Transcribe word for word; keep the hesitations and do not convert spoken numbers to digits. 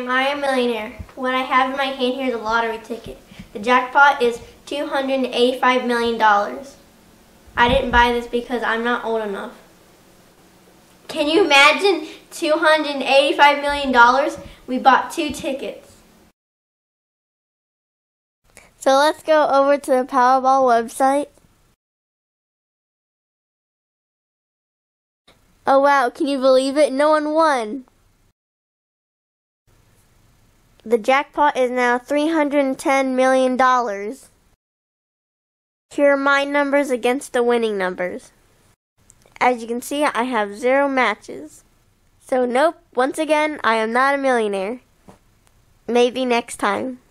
I'm I A Millionaire. What I have in my hand here is a lottery ticket. The jackpot is two hundred eighty-five million dollars. I didn't buy this because I'm not old enough. Can you imagine two hundred eighty-five million dollars? We bought two tickets. So let's go over to the Powerball website. Oh wow, can you believe it? No one won. The jackpot is now three hundred ten million dollars. Here are my numbers against the winning numbers. As you can see, I have zero matches. So nope, once again, I am not a millionaire. Maybe next time.